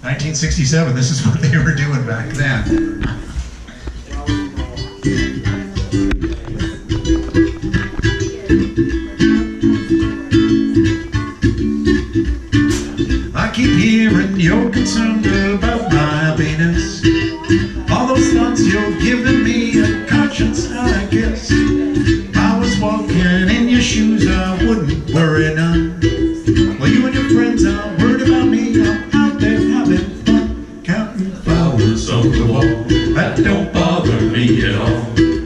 1967, this is what they were doing back then. I keep hearing you're concerned about my happiness. All those thoughts you're giving me a conscience, I guess. I was walking in your shoes, I wouldn't worry none. Well, you and your friends are worried about me. I'm out there having fun, counting flowers on the wall. That don't bother me at all.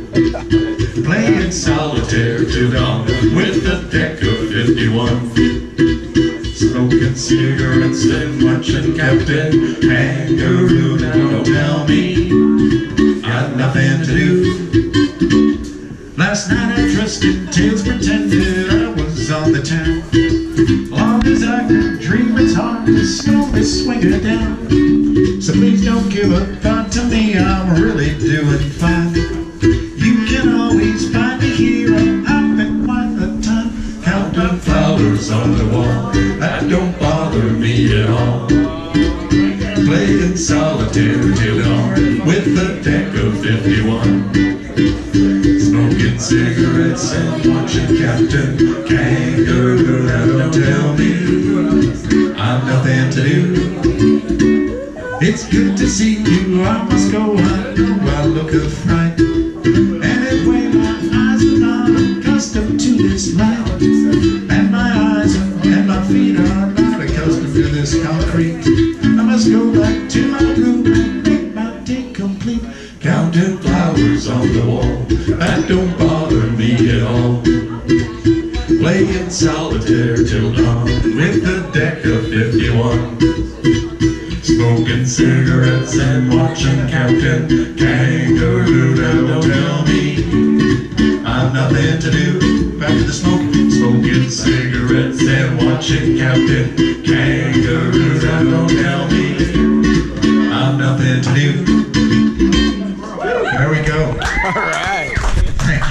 Playing solitaire till dawn with a deck of 51. Smoking cigarettes and watching Captain Kangaroo. Now don't tell me got nothing to do. Last night I trusted tales, pretended I was on the town. Long as I can dream, it's hard to slowly swing it down. So please don't give a thought to me, I'm really doing fine. You can always find me here, I'm having quite a time. Counting flowers on the wall, that don't bother me at all. Playing solitaire till dawn with a deck of 51. Smoking cigarettes and watching Captain Kangaroo. Now don't tell me I've nothing to do. It's good to see you, I must go, I know I look a fright. Anyway, my eyes are not accustomed to this light. And my eyes and my feet are not accustomed to this concrete. I must go back to my room and make my day complete. Counting flowers on the wall, that don't bother me at all. Playing solitaire till dawn with a deck of 51. Smoking cigarettes and watching Captain Kangaroo. Now don't tell me I've nothing to do. Back to the smoking. Smoking cigarettes and watching Captain Kangaroo. Now don't tell me I've nothing to do. There we go. All right.